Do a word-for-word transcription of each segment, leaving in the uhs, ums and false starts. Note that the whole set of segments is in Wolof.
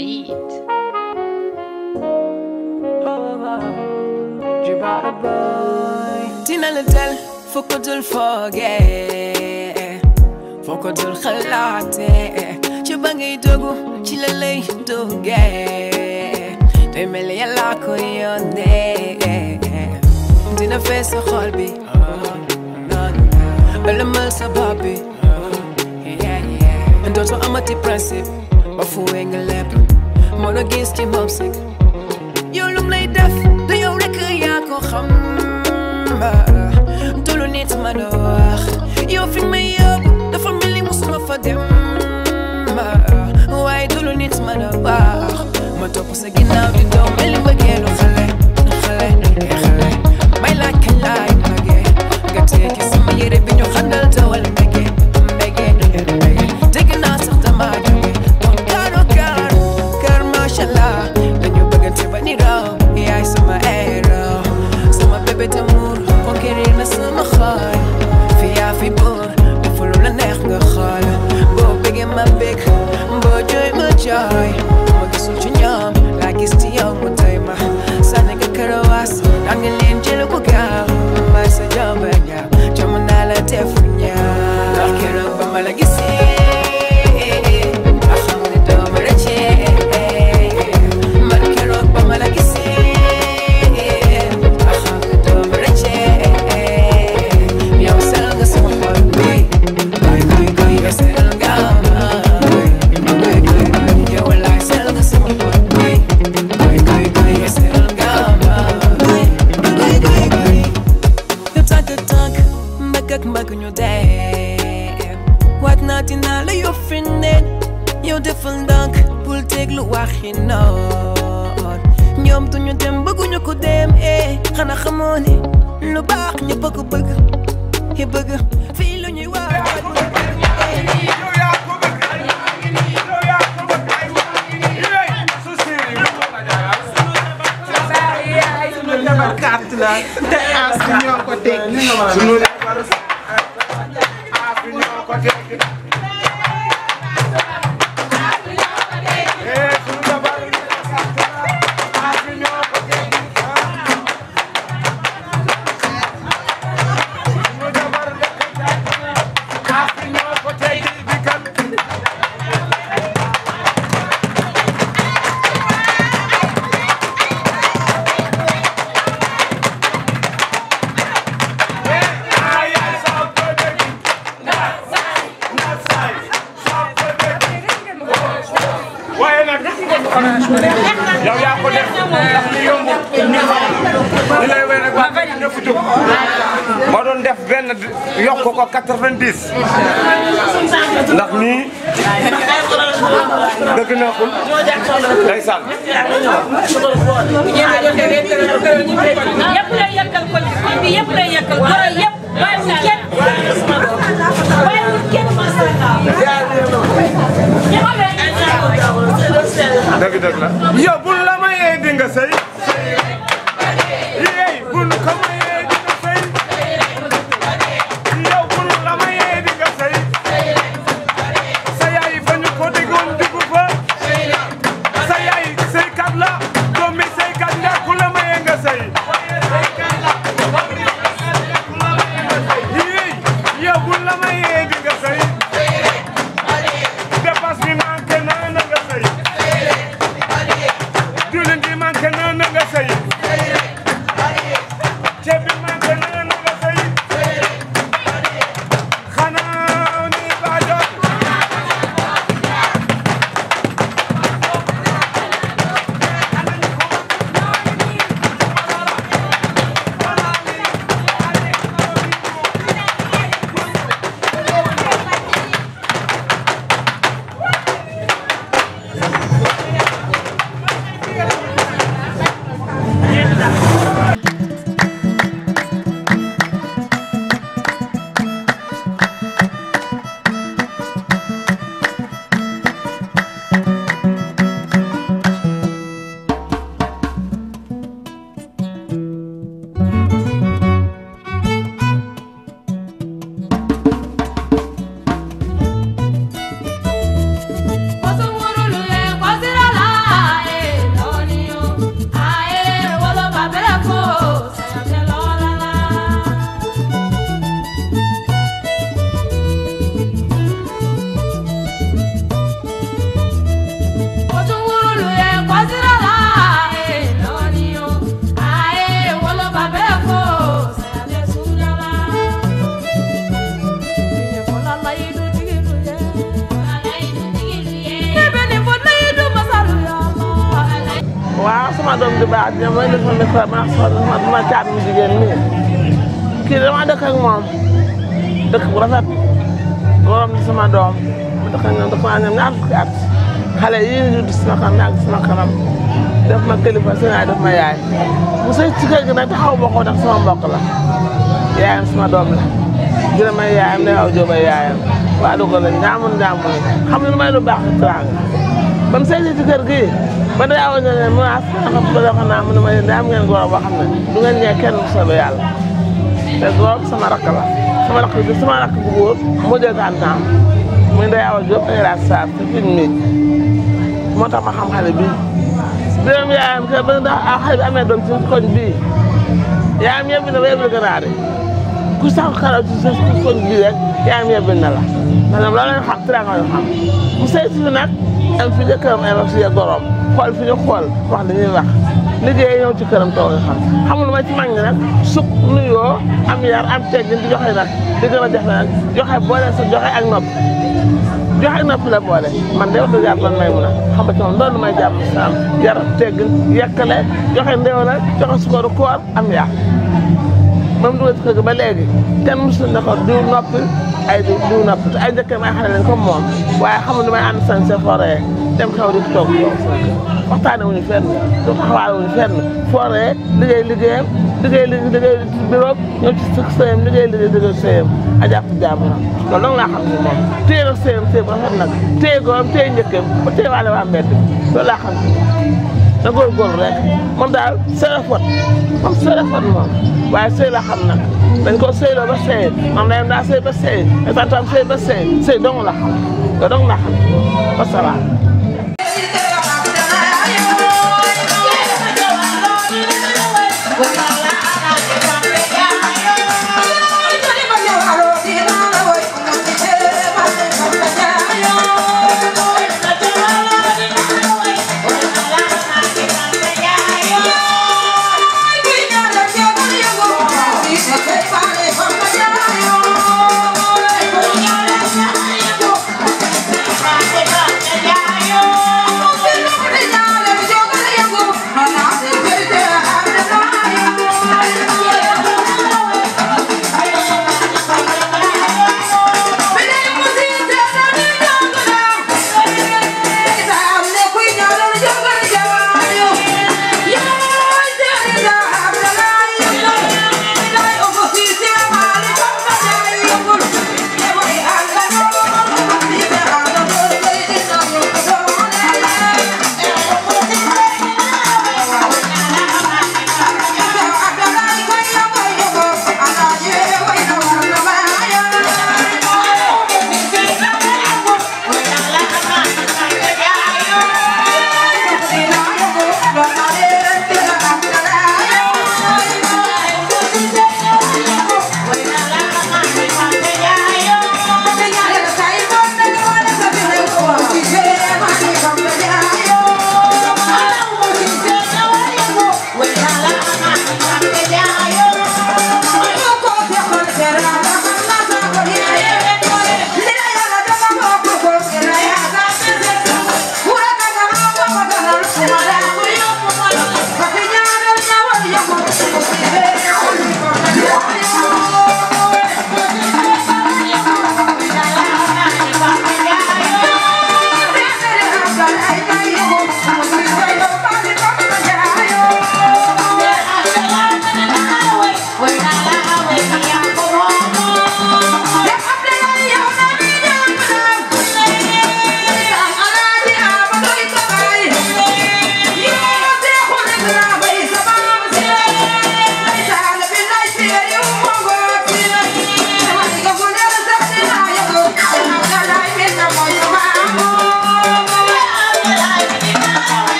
beat. Tina Little, focodul forget, focodul khalate. Chubangi dogu, chilele doge. They mele yala koyone. Tina face a holby, elemal sababi. And also I'm a depressive, but for wing a lap, more against him sick. You look like death, do you reckon you can do you need my door? You feel me up, the family must not for them. Why do you need my door? My top was again now, you don't really begin to hale, hale, hale. My like a lie, my gay. Got to take you some of your in your handle to all make it, make it, make it. Taking us off the market. Oh God, oh God, God, mashallah. When you begin to run it out, yeah, I saw my arrow. So my baby to move, conquering the summer high. Fia fi bor, we follow the neck the hall. Bo big in my big, bo joy my joy. Mo gisul chinyam, like it's the young one time. Sanika karawas, angin angel buga. My sajamba ya, jamanala tefunya. Nakira bamala gisi. You different dunk, pull take lu waxi noor ñoom duñu dem bëgguñu ko dem eh xana xamooni lu baax ñu bëgg bëgg yi bëgg fii lu ñuy wax carte la te as ñoo ko teg sunu as ñoo ko teg yow yaa ko def ndax li yomb li lay wéy nag waa ñëpp jóg ma doon def benn yokk ko quatre-vingt-dix ndax nii dëgg neexul ndeysaan yëpp lay yàkkal ko bi yëpp lay yàkkal goro yëpp bàyyiwul kenn bàyyiwul kenn dëgg dëgg la yow bu la mayee di nga sëy yey bu ko mayee di nga sëy yow bu la mayee di nga sëy sa yaay fa ñu ko déggoon diggu fa sa yaay sëykat la doomi sëykat nga ku la mayee nga sëy yey yow bu la mayee di nga sëy dépense bi doom di baax di may defal ne ko ma soxla ma caat mu jigéen nii kii dama dëkk ak moom dëkk bu rafet borom di sama doom ma dëkk ak ñoom dëkk naa ñoom ñaar fukki at xale yii ñu judd sama kanam ak sama kanam def ma kilifa seen yaay def ma yaay mu sëy ci kër gi nag taxaw ma ko ndax sama mbokk la yaayam sama doom la dina may yaayam ne aw jóoba yaayam waa du ko la ñaamul ñaamul xam ne may lu baax ak teraanga ba mu sëy ci kër gi ba day awoon ne mu as xam ba la ko naa mu ne ma yéen am ngeen góor boo xam ne du ngeen ñee kenn bu soobee yàlla te góor sama rakk la sama rakk bi sama rakk bu góor moo jël tàntaam muy day awa jóob ay raas saar te fi mi moo tax ma xam xale bi biram yaayam ke ba ndax xale bi amee doom ci koñ bii yaayam yebbi na ba yebbi ganaar yi ku sax xalaat ci sa koñ bii rek yaayam yebbi na la maanaam loolu lañ xam teraanga ñu xam mu sëy si nag am fi jëkkëram ay wax si gorom xool fi ñu xool wax li ñuy wax liggéey ñëw ci këram toog xam xamul ma ci mag ñi nag sukk nuyoo am yar am teggin di joxe nag di gën a jafe nag joxe boole sa joxe ak nopp joxe ak nopp la boole man de wax dëgg yàlla man may mun a xam nga ci moom loolu may jàpp saam yar teggin yekkale joxe ndew la joxe sukkaru koor am yar moom dugal ci kër gi ba léegi kenn musul ne ko diw noppi ay diw diw noppi te ay njëkkee may xale leen comme moom waaye xamul ni may ànd sañ se foree dem xew di toog yow waxtaane wuñu fenn du taxawaale wuñu fenn foree liggéey liggéeyam liggéey liggéey bureau ñëw ci sëk sëyam liggéey liggéey liggéey sëyam a jàpp jaamuram loolu dong laa xam ni moom téye nag sëyam sëyam rafet nag téye góoram téye njëkkeem ba téye waale waa mbedd bi loolu laa xam ni na góorgóorlu rek moom daal sëy la fot moom sëy la fot moom waaye sëy la xam nag dañ ko sëyloo ba sëy moom dayam daa sëy ba sëy e tantam sëy ba sëy sëy dong la xam loolu dong laa xam wasalaam Yeah.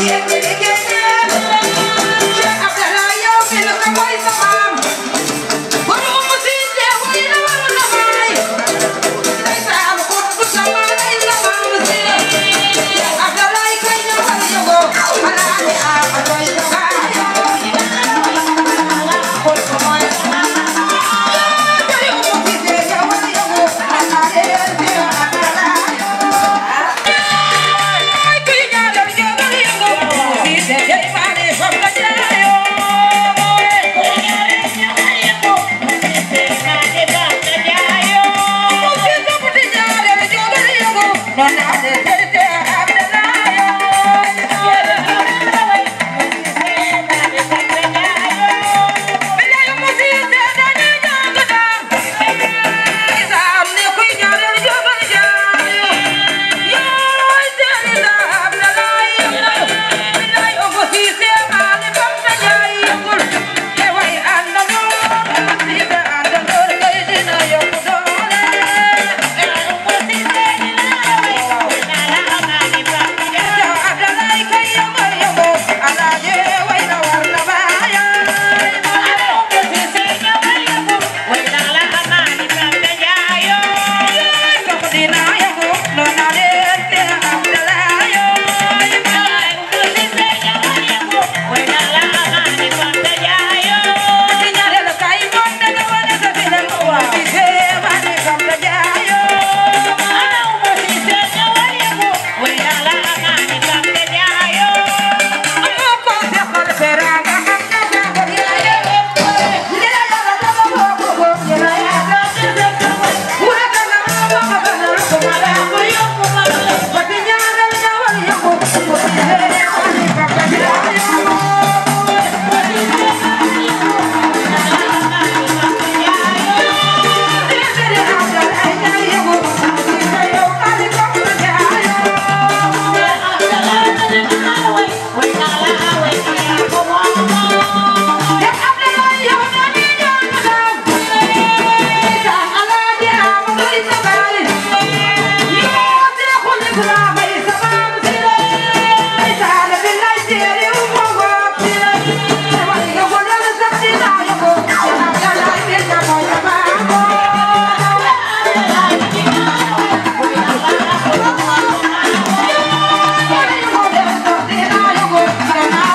Thank you.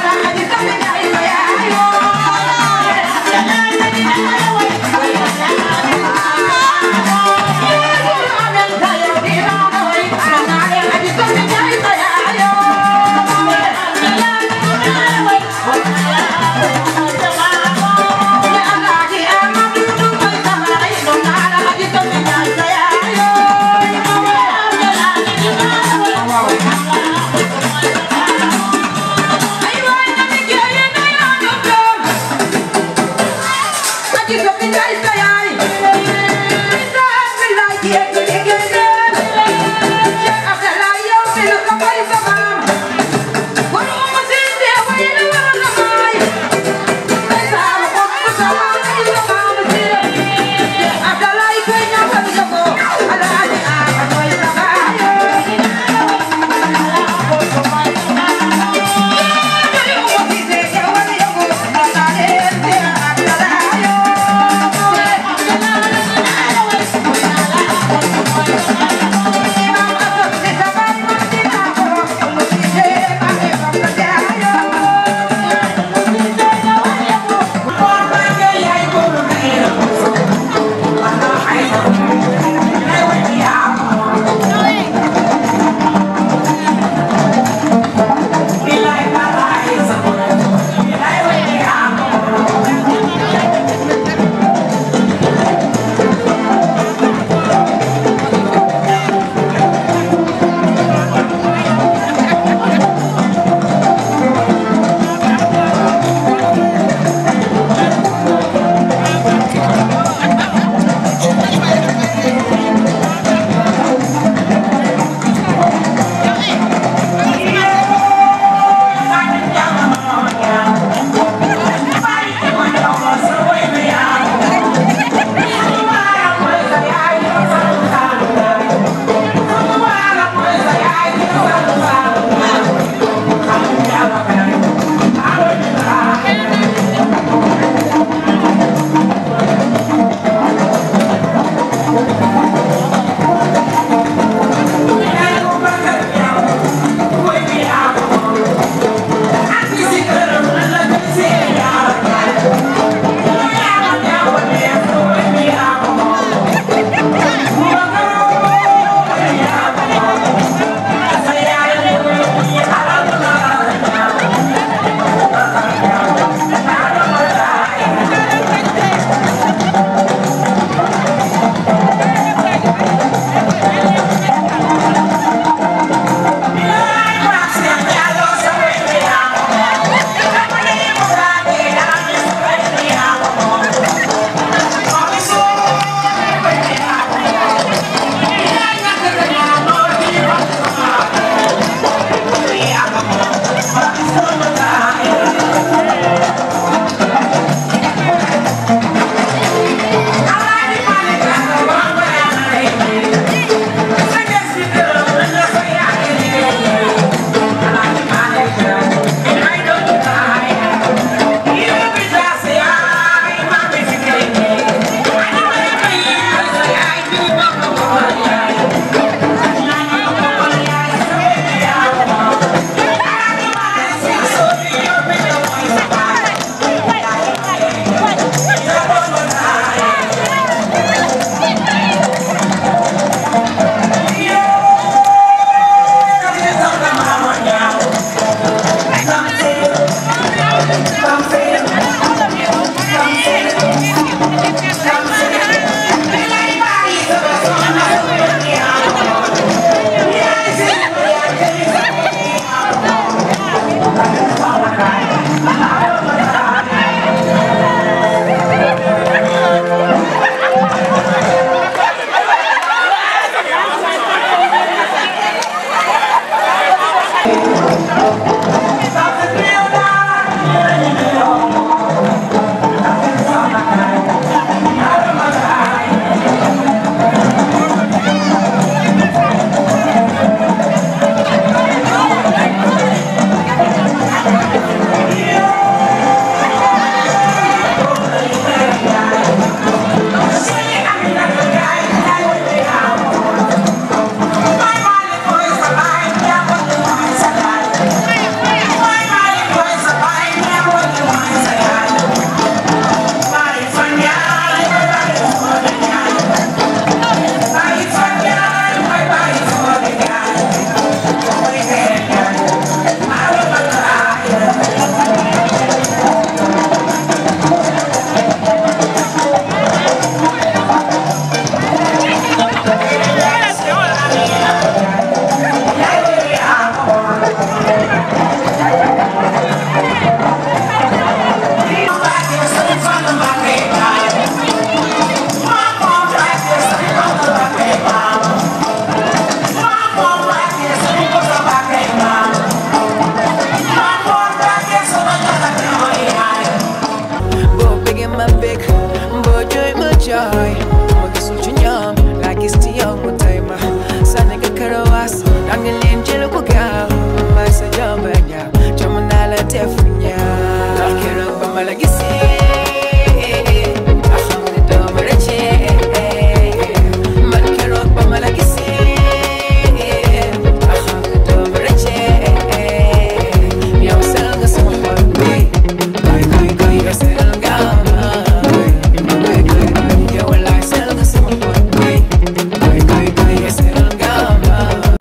la def ñaar ndax keroog ba ma la gisee a xam ne doo ma rëccee man keroog ba ma la gisee a xam ne doo ma rëccee yow sel nga sama xol bi goy goy goy yow sel nga ma goy goy goy goy yow wallaay sel nga sama xol bi goy goy goy yow sel nga ma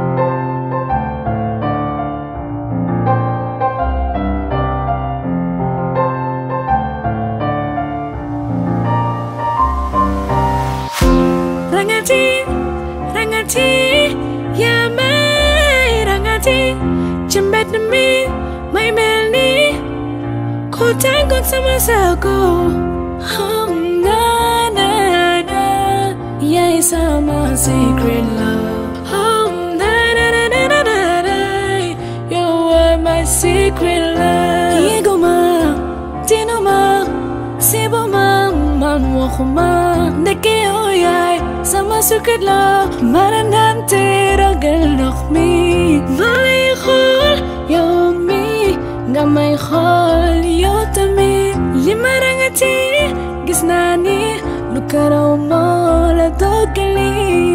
Rangati, rangati, yaa may rangati ci mbedd mi may mel ni ku tàggoog sama sago xam nga na na yaay sama secret love xam na na na na na na you are my secret love yeguma tinuma sibuma man waxuma ndeke yow yaay sama secret love maranante ragal ndox mi ma lay xool yow mi nga may xool yow tamit li ma rangati gis naa ni lu karaw moo la dogali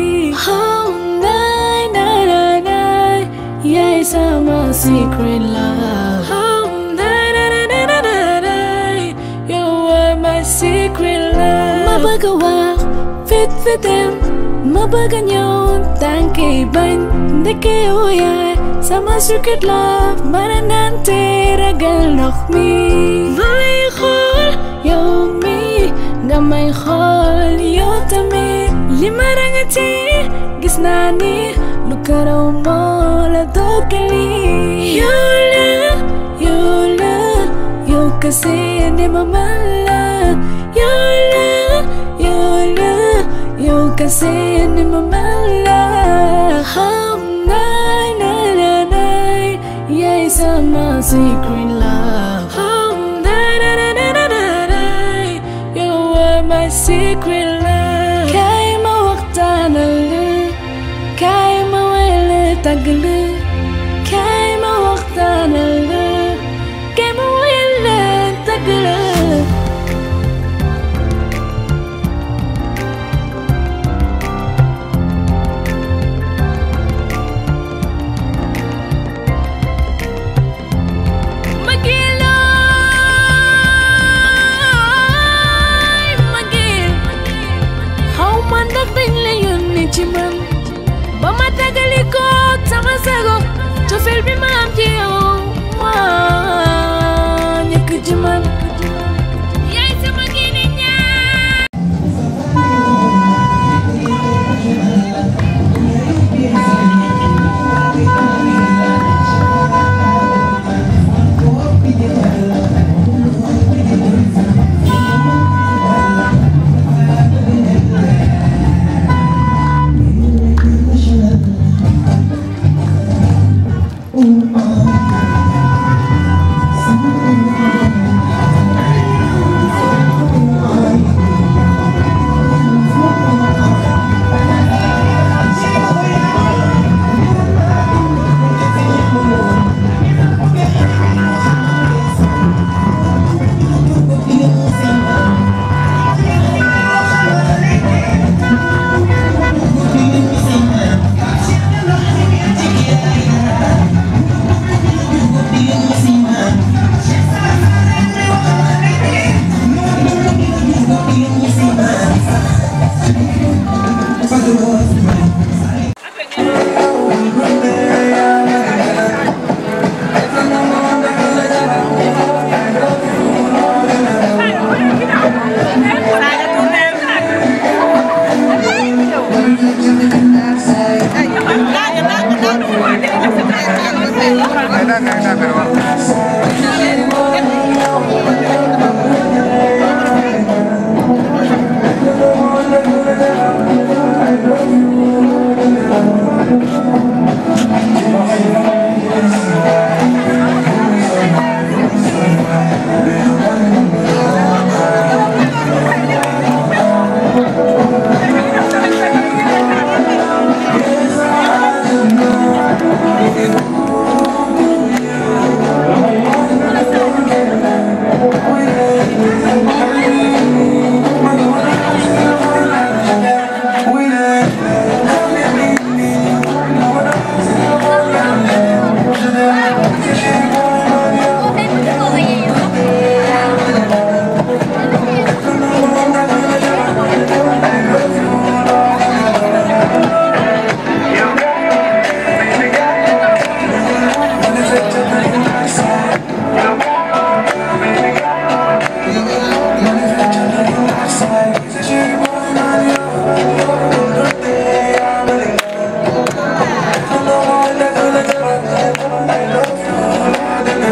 oh nay nay nay nay yaay sama secret love oh nay nay nay nay nay you are my secret love ma bëgg a wax fit fitem ma bëgg a ñëw tànki bañ ndeke yow yaay sama secret love mara nante ragal ndox mi ma lay xool yow mi nga may xool yow tamit li ma rangati gis naa ni lu karaw moo la dogali yow la yow la yow kese ne ma man la yow la yow la yow kese ne ma man la xam nay nay nay nay yaay sama secret love xam nay nay nay nay nay you are my secret love kaay ma waxtaanal la kaay ma wele tagg la kaay ma waxtaanal la kaay ma wele tagg la ci man ba ma tagali ko sama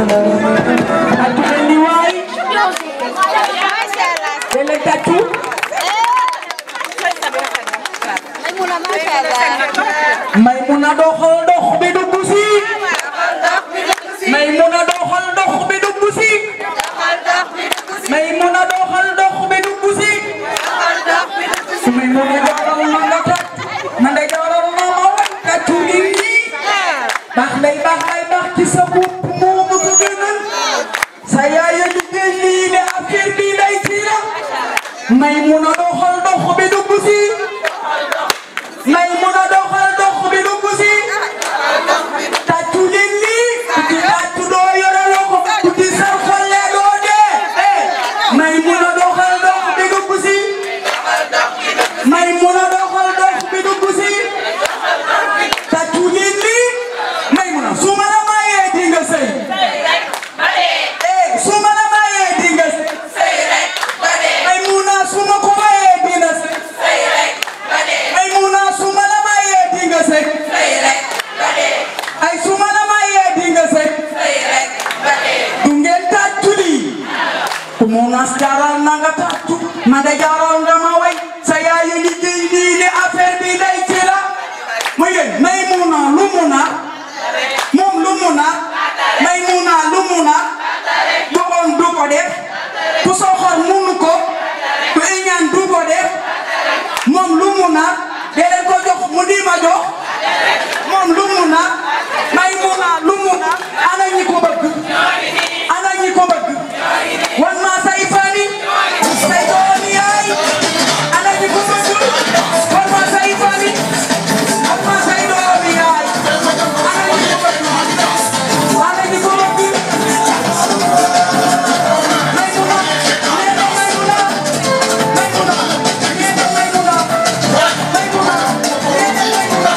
Maymuna doxal dox bi dugg si Maymuna doxal dox bi dugg si Maymuna doxal dox bi dugg si Maymuna jaral na nga tat na nga jaral na ma ka tuuti baax lay baax lay baax ci sa bopp moo ma ko gënal sa yaay a liggéey lii ne affaire bi lay tira Maymuna doxal dox bi dugg si Maymuna doxal dox bi dugg si tàccu leen lii ku ci tàccu doo yore loxo ku ci sar xolle doo dee Maymuna doxal dox bi dugg si Maymuna doxal dox bi dugg si tàccu leen lii Maymuna su ma la mayee di nga sëy su ma la mayee di nga sëy Maymuna su ma ko mayee dina sëy Maymuna su ma la mayee di nga sëy ay su ma la mayee di nga sëy du ngeen tàccu lii ku mu nas jaral na nga tàccu na nga jaral nga ma way sa yaay yi liggéey lii ne affaire bi day ci la mu yéen Maymuna lu mu na moom lu mu na Maymuna lu mu na du on du ko def ku soxor munu ko ku iñaan du ko def moom lu mu na déedéet ko jox mu di ma jox moom lu mu na Maymuna lu mu na ana ñi ko bëgg ana ñi ko bëgg wan ma say fani say doom yaay ana ñi ko bëgg wan ma say fani wan ma say doom yaay ana ñi ko bëgg ana ñi ko bëgg Maymuna neena Maymuna Maymuna neena Maymuna Maymuna neena Maymuna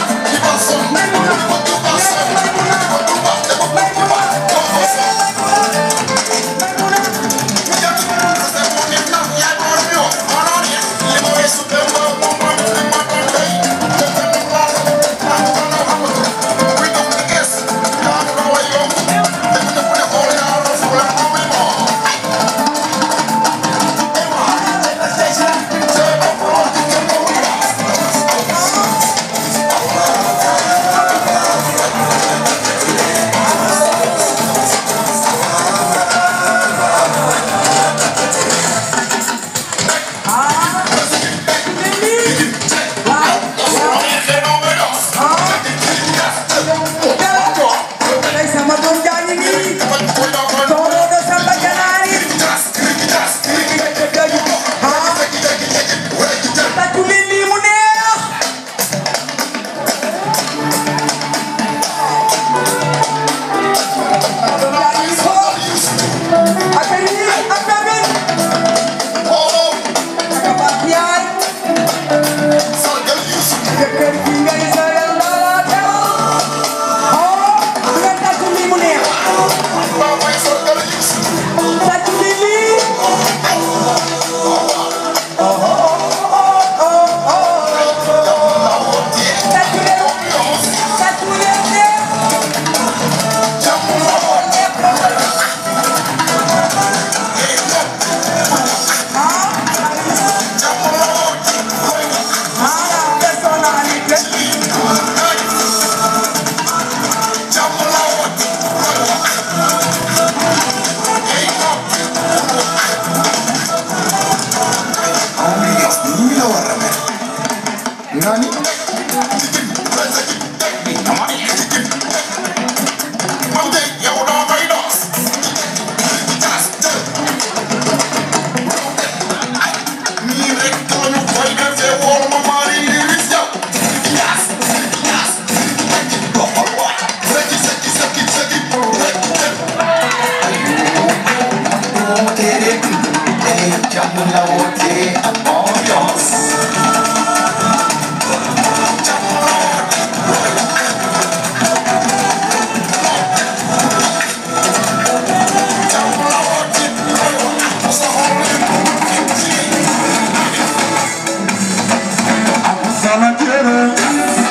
Maymuna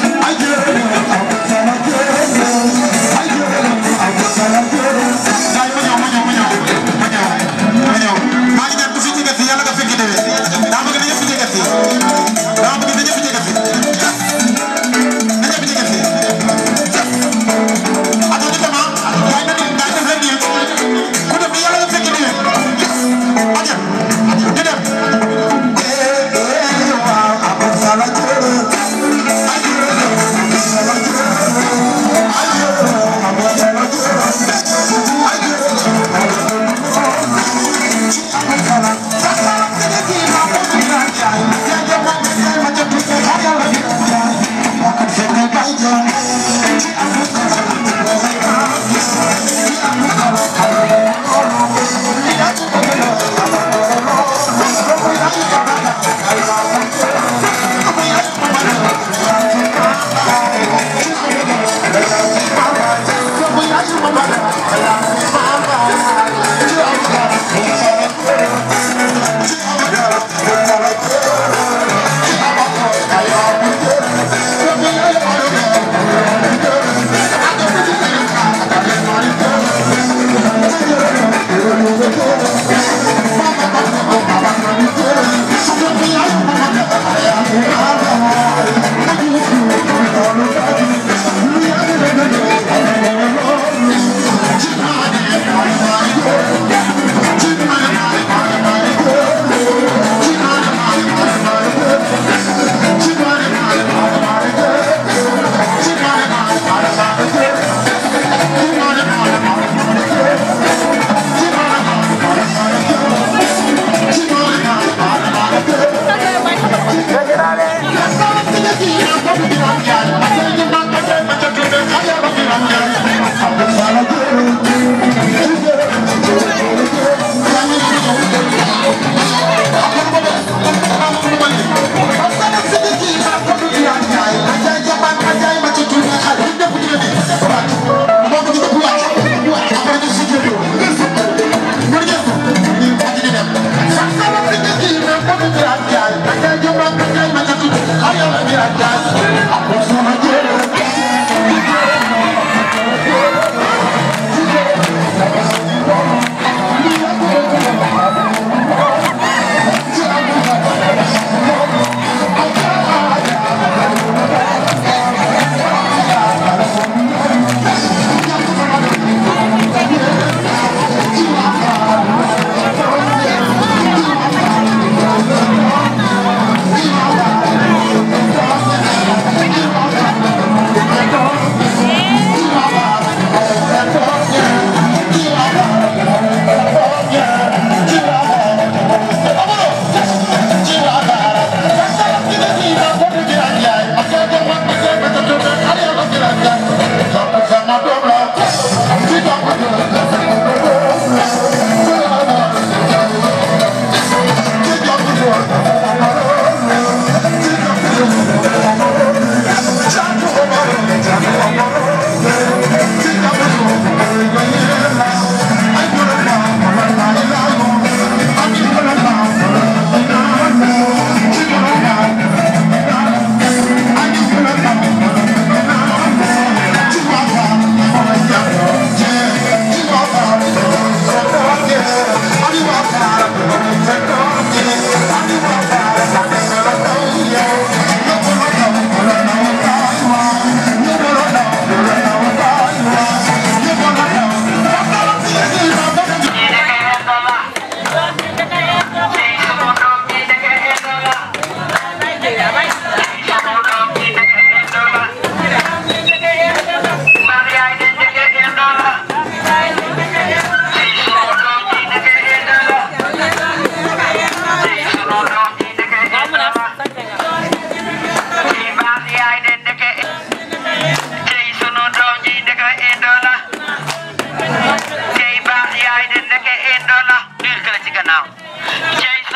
I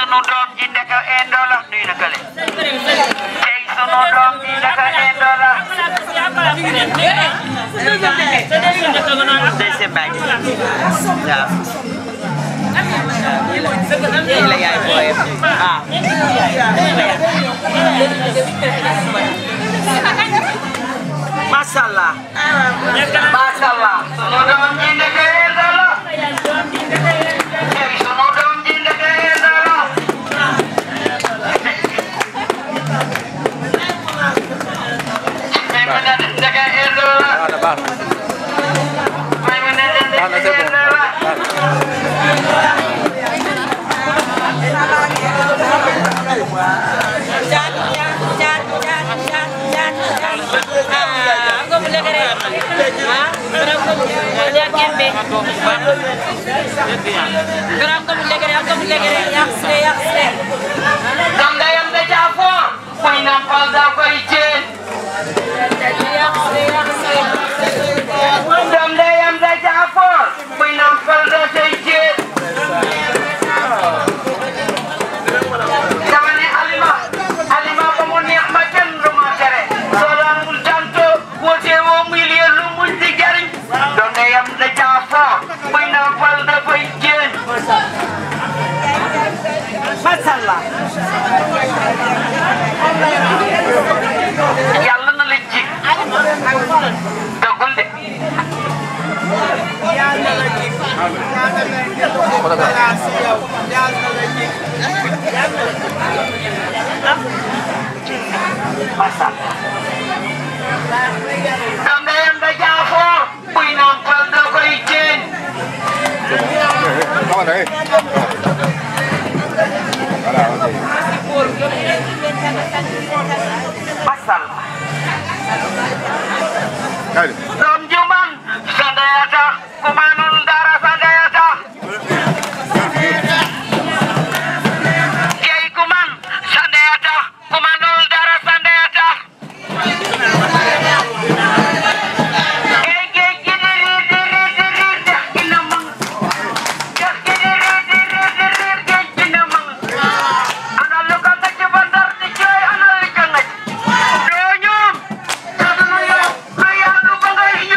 sunu doom ji ndeka endo la nuyu na kale tey sunu doom ji ndeka endo la deuxième baaj waaw la yaay booyam ah masallah masallah sunu doom ji ndeka endo la tey sunu doom ji ndeka endo la ndeka endo la baax na baax na c'est bon masallah yàlla na la ji dogul de yàlla la ji masallah dangayam da jaafoo buy nampal da koy jéen masallah doom ju man sa ndey a tax ku manul dara sa ndey a tax kay ku man sa ndey a tax ku manul dara sa ndey a tax kay géej gi di riir di riir di riir dex gi na mang dex gi di riir di riir di riir géej gi na mang ana lu ko ngacc ba ndar di jooy ana lu ko ngacc doo ñoom te du nu yow lu yàgg ba ngay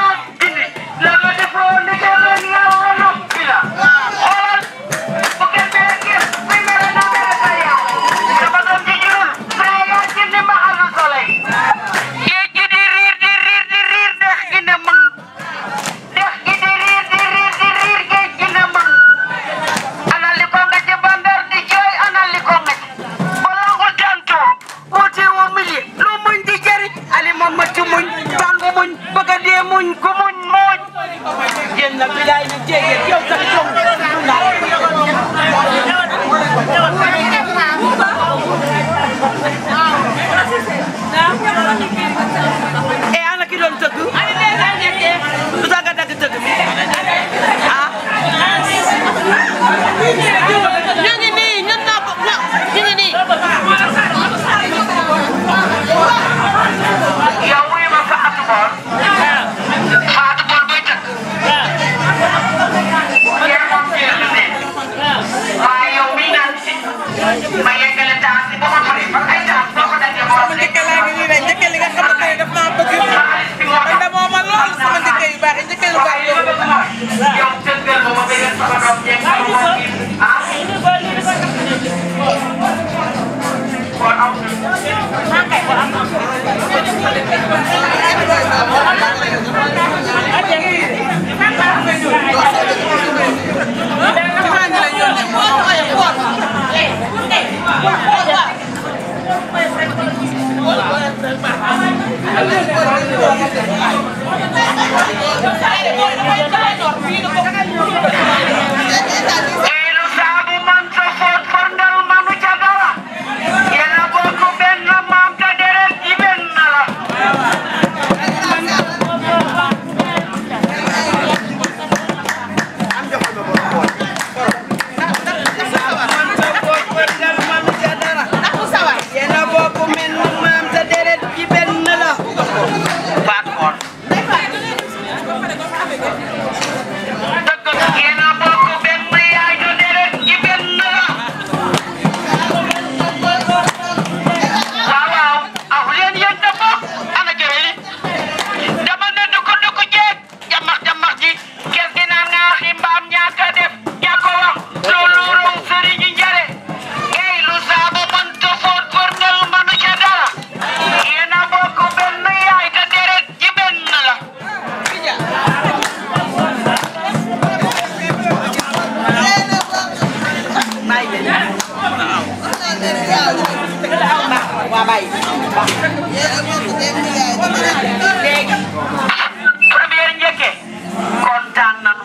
Premier njëkke kontaan nañu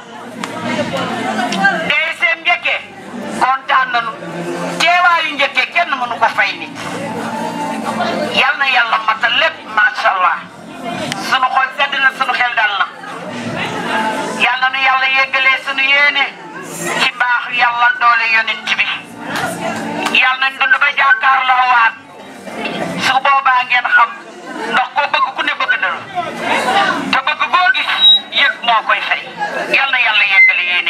deuxième njëkke kontaan nañu teewaayu njëkke kenn mënu ko fay nit yal na yàlla matal lépp macha allah sunu xol sedd na sunu xel dal na yal na nu yàlla yeggalee sunu yéene ci mbaaxu yàlla doole yonent bi yal nañ dund ba jàkkaarloo waat su boobaa ngeen xam ndax koo bëgg ku ne bëgg na la te bëgg boo gis yëg moo koy fay yal na yàlla yeggale yéene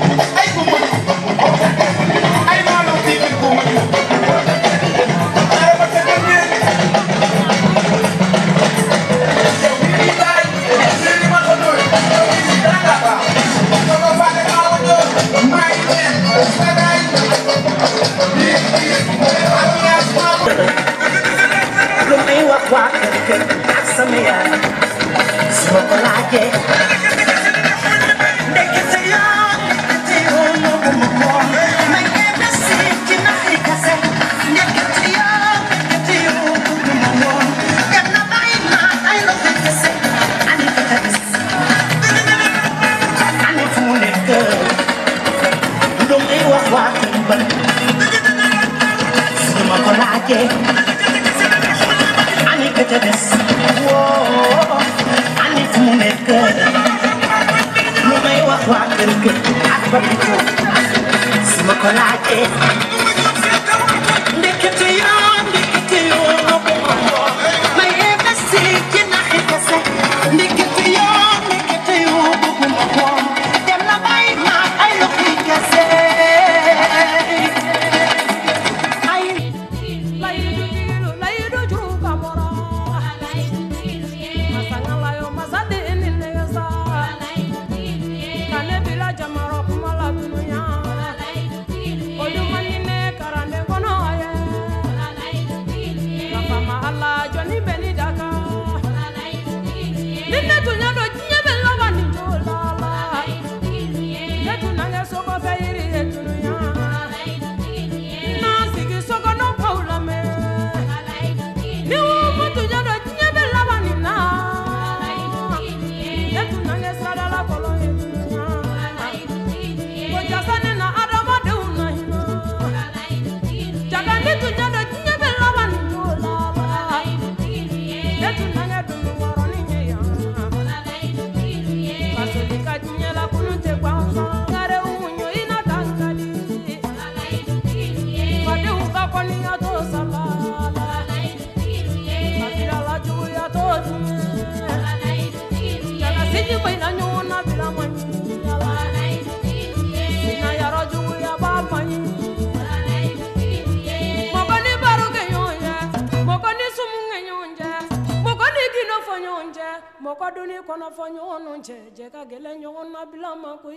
Ay, ca des woo ani fu mu nekk lu may wax waa kër ga ak ba ko su ma ko laajee ndekete yoo ndekete yoo may investi ci naxi kese ndekete yoo ndekete yoo bëgguma ko dem na bàyyi ma ay loxi kese Moko duni kono fanyo nonje jeka gele nyon na bila makui.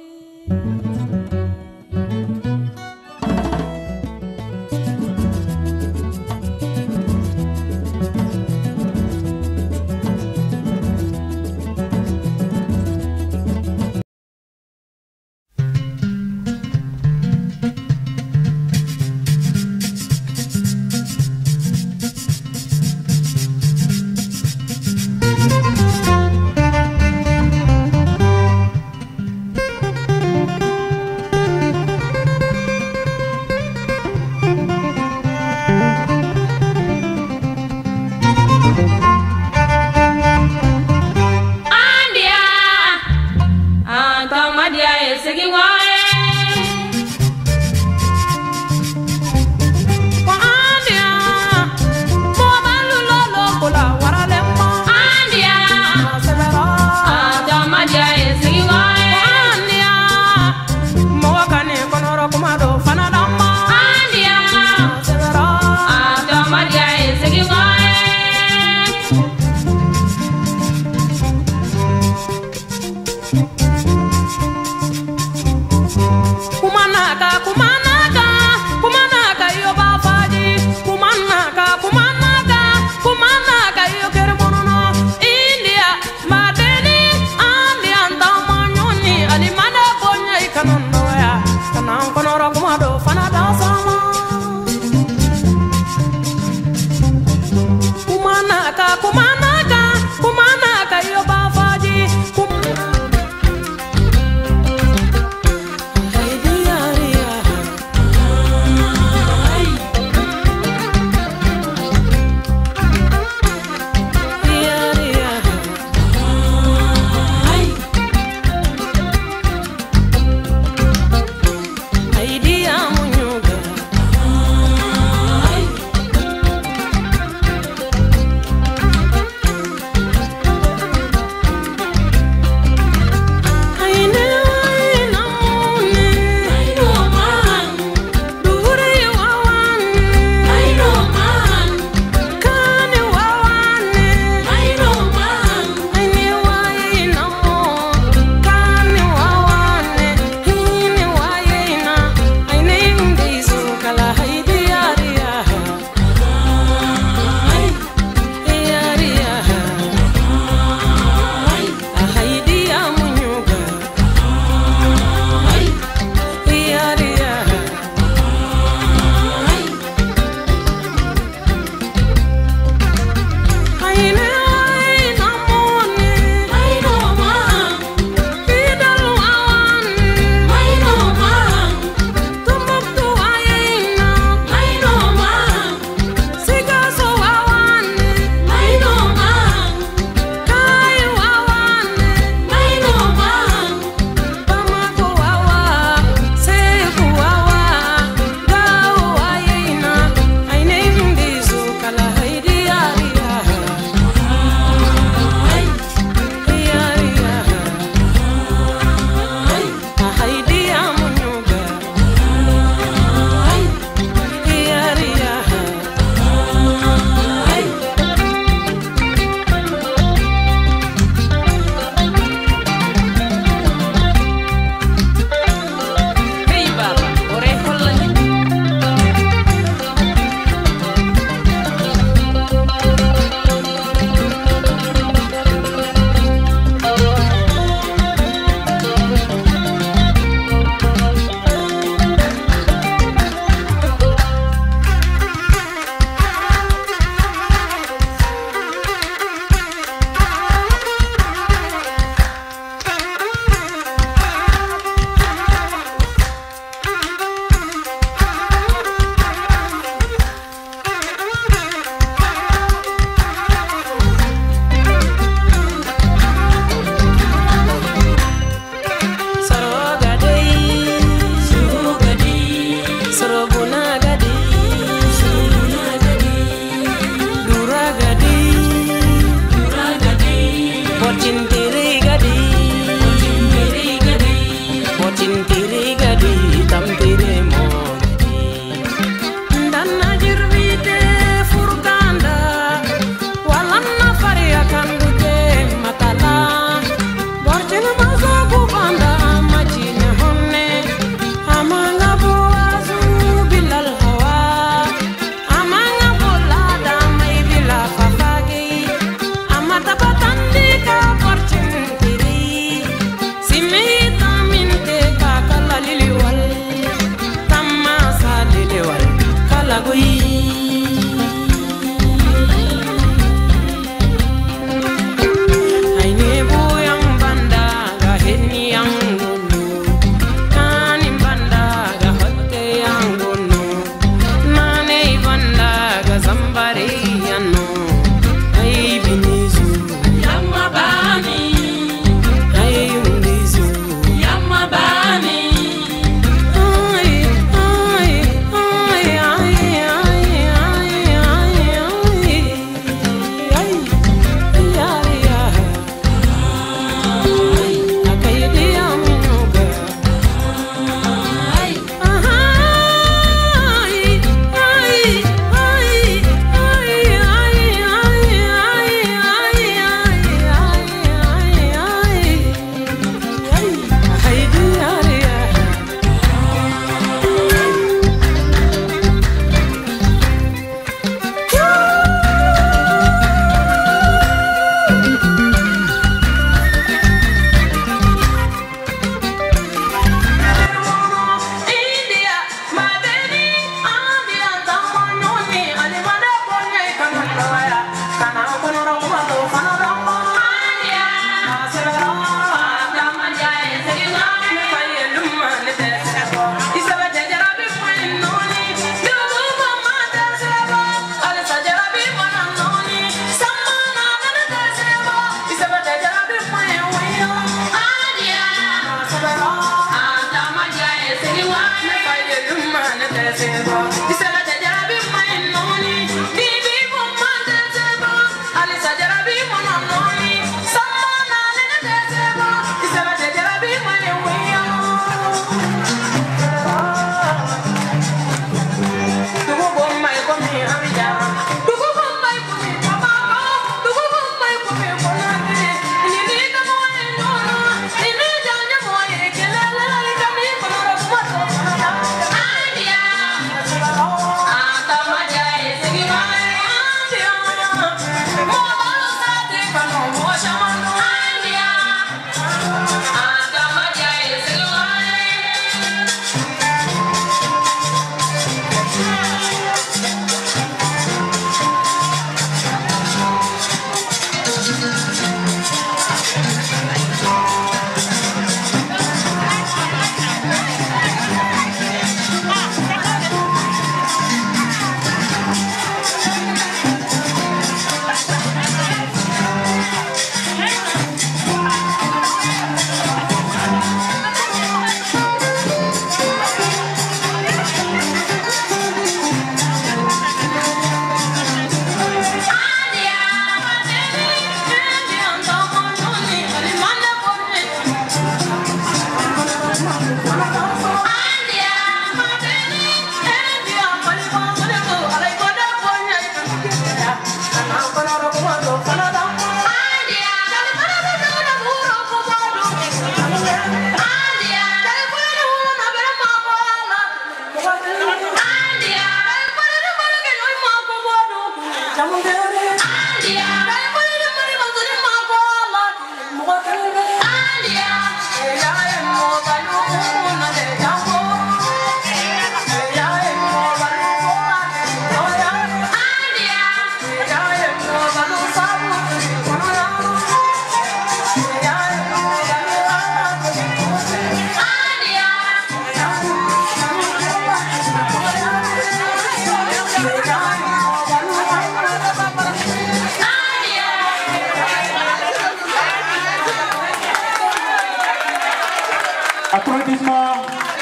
Applaudissements.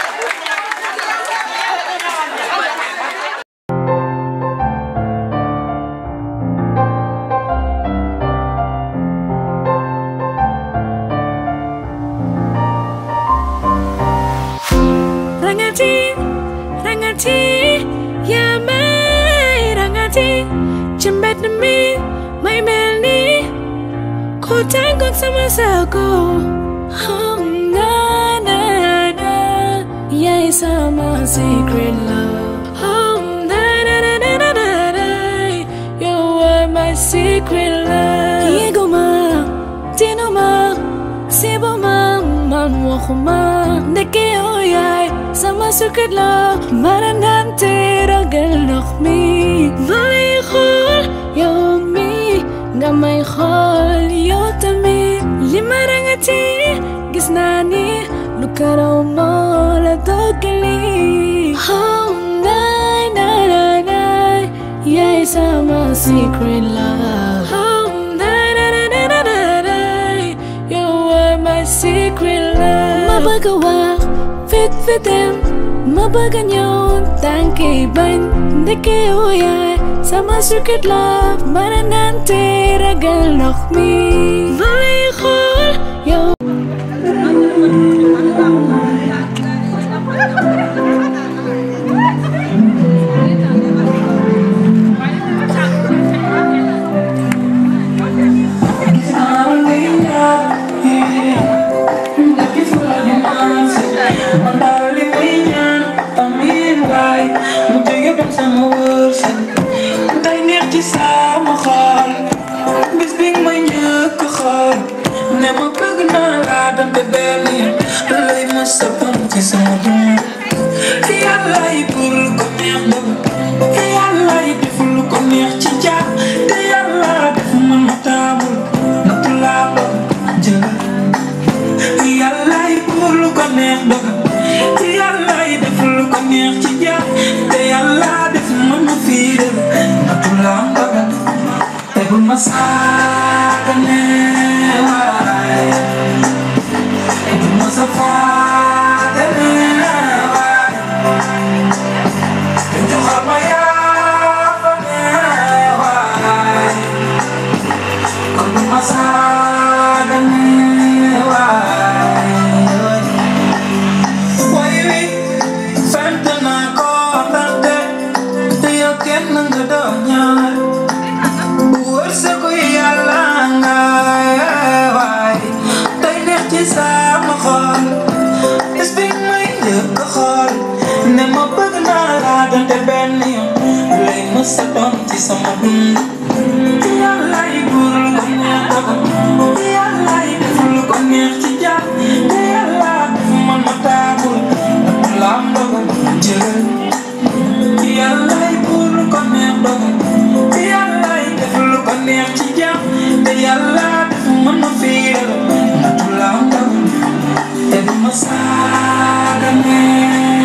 Rangati, Rangati, yeah, my Rangati, Chimbet me, my melody, Kotang got some circle. Hum, na, na, na, yeah, it's my secret love. Hum, na, na, na, na, na, na, na, you are my secret love. Diego ma, Tino ma, Sibo ma, man wakuma, Deke oyay, sama secret love. Maranante ragal lakmi, Valley khol, yo mi, Gamay khol, yo tami, Limarangati. Gisnani, lukaraw mo la dogali. Home night, night, night, night. Yeah, it's my secret love. Home night, night, night, night, night, night. You are my secret love. Mabagawa, fit fit them. Mabaganyo, tangke ban. Deke oyay, sama secret love. Maranante ragal lokmi. Valley khol, yo.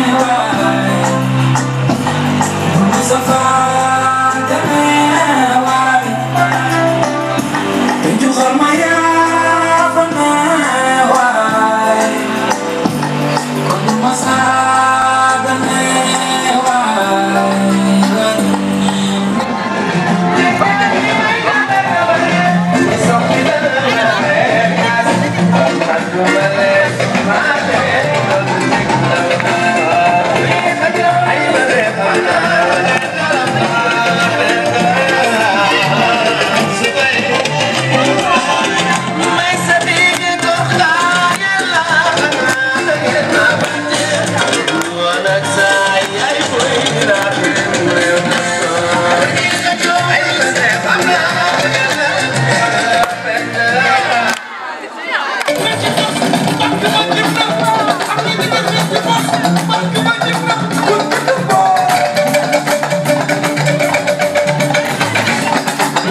Safari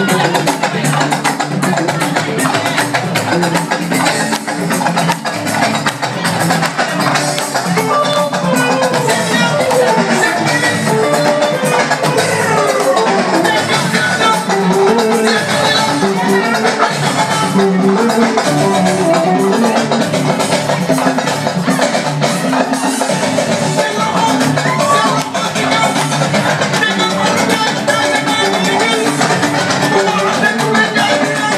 Thank you.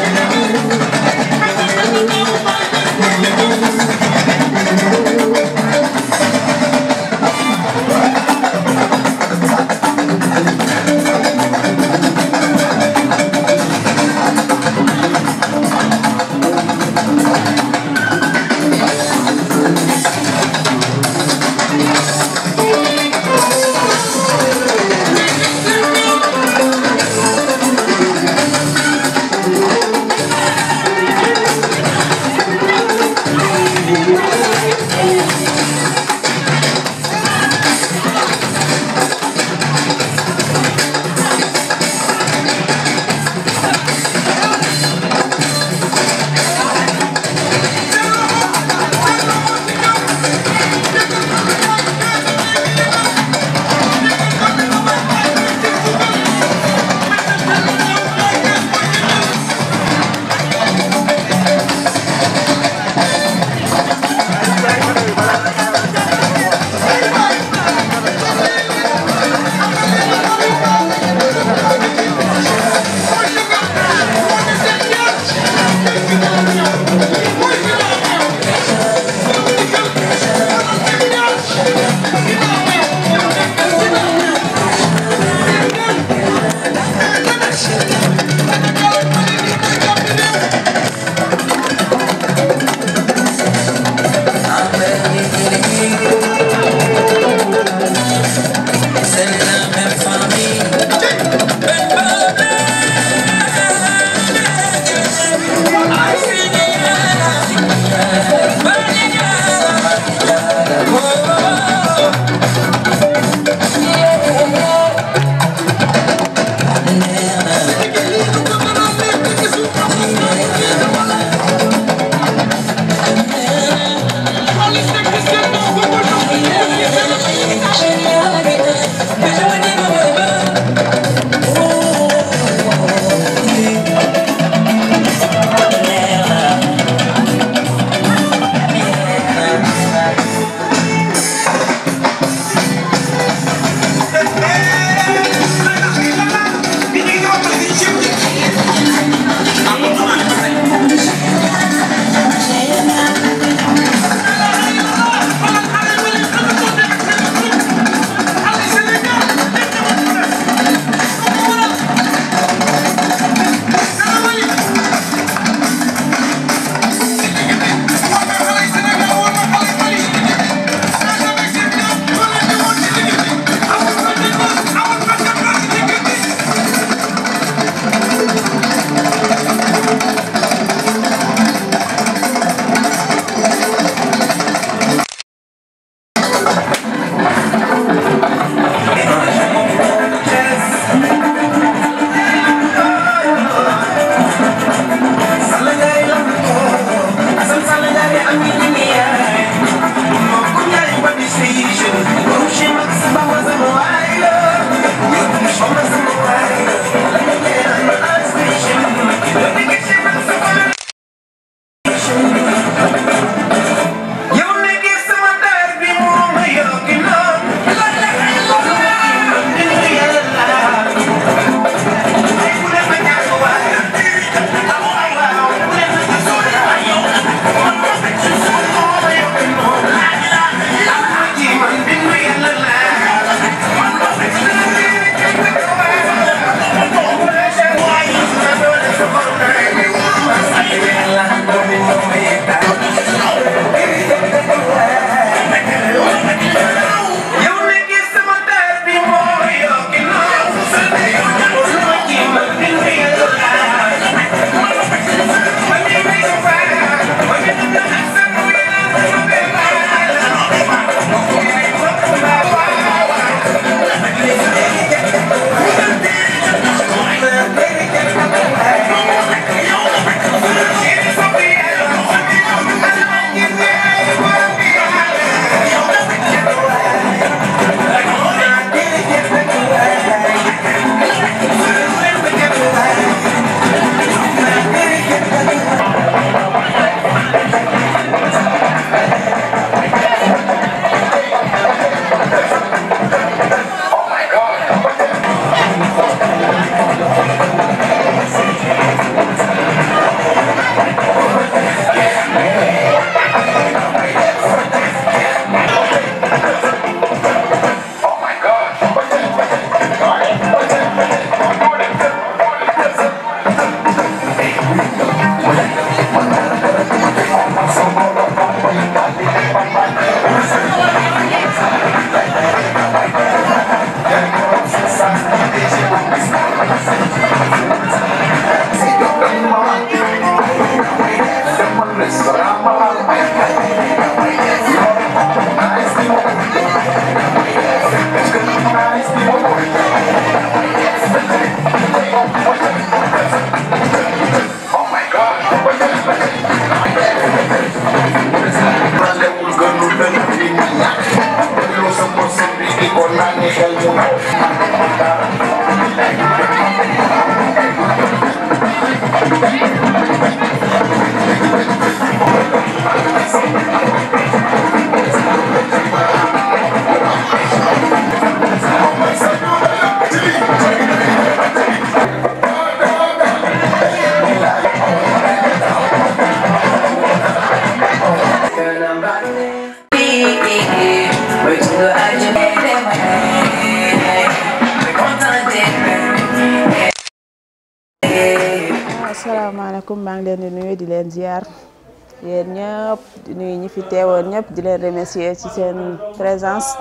asalaamaaleykum maa ngi leen di nuyu di leen ziar yéen ñëpp di nuyu ñi fi teewoon ñëpp di leen remercier ci seen présence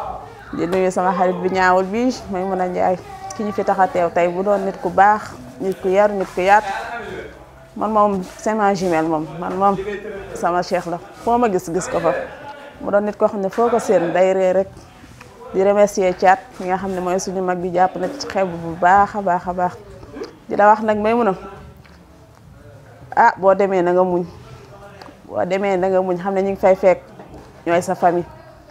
di nuyu sama xarit bi ñaawul bi Maimouna Ndiaye ki ñu fi tax a teew tey bu doon nit ku baax nit ku yar nit ku yaat man moom c'est ma jumelle moom man moom sama cheikh la foo ma gis gis ko fa mu doon nit koo xam ne foo ko seen day ree rek di remercier Thiat mi nga xam ne mooy suñu mag bi jàpp na ci xew bu baax a baax a baax di la wax nag Maimouna ah boo demee na nga muñ boo demee na nga muñ xam ne ñu ngi fay fekk ñooy sa famille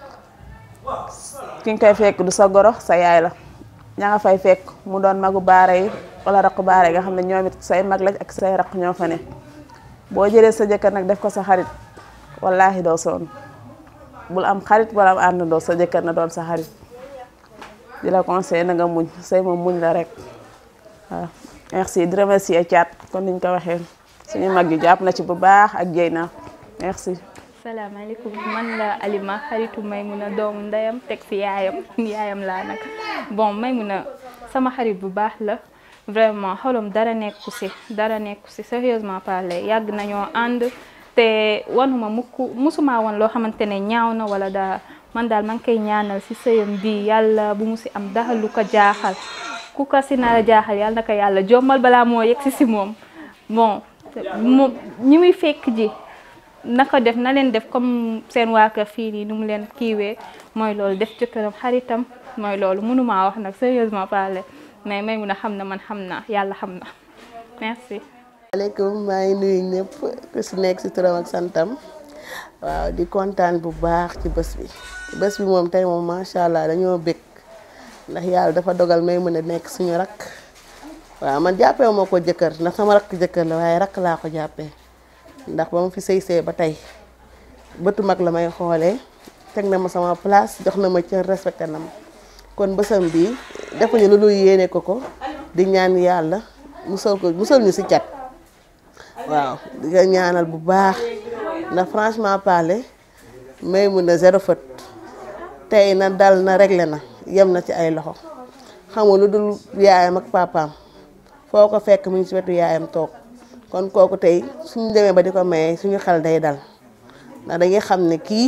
ki nga koy fekk du sa goro sa yaay la ña nga fay fekk mu doon magu baare yi wala raqu baare nga xam ne ñoom it say mag lañ ak say raq ñoo fa ne boo jëlee sa jëkkër nag def ko sa xarit wallaahi doo sonn bul am xarit wala am àndandoo sa jëkkër na doon sa xarit di la conseiller na nga muñ say moom muñ la rek waaw merci di remercier Thiat kon niñ ko waxee suñu mag yi jàpp na ci bu baax ak Dieyna merci. salaamaaleykum man la Alima xaritu Maimouna doomu ndeyam teg fi yaayam yaayam laa nag bon Maimouna sama xarit bu baax la vraiment xolam dara nekku si dara nekku si sérieusement parler yàgg nañoo ànd te wanuma mukk musuma woon loo xamante ne ñaaw na wala daa man daal ma ngi koy ñaanal si sëyam bi yàlla bu mu si am dara lu ko jaaxal ku ko si nar a jaaxal yàlla na ko yàlla jommal balaa moo yegg si si moom bon moom ñi muy fekk ji naka def na leen def comme seen waa kër fii nii nu mu leen kiiwee mooy loolu def jëkkëram xaritam mooy loolu mënumaa wax nag sérieusement parler mais Maimouna xam na man xam na yàlla xam na merci. maaleykum maa ngi nuyu ñëpp ku si nekk si turam ak santam waaw di kontaan bu baax ci bés bi bés bi moom tey moom macha allah dañoo bëgg ndax yàlla dafa dogal Maimouna nekk suñu rakk waaw man jàppee moo ko jëkkër ndax sama rakk jëkkër la waaye rakk laa ko jàppee ndax ba ma fi sëy sëy ba tey bëtu mag la may xoolee teg na ma sama place jox na ma cër respecté na ma kon bësam bi defuñu lu dul yéene ko ko di ñaan yàlla musal ko musal ñu si cat waaw di nga ñaanal bu baax ndax franchement parler Maimouna zéro faute tey na dal na réglé na yem na ci ay loxo xamul lu dul yaayam ak papaam foo ko fekk mu ngi ci wetu yaayam toog kon kooku tey suñu demee ba di ko maye suñu xel day dal ndax dañuy xam ne kii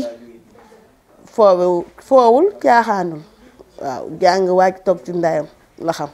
foowu foowul caaxaanul waaw jàng waaj toog ci ndayam la xam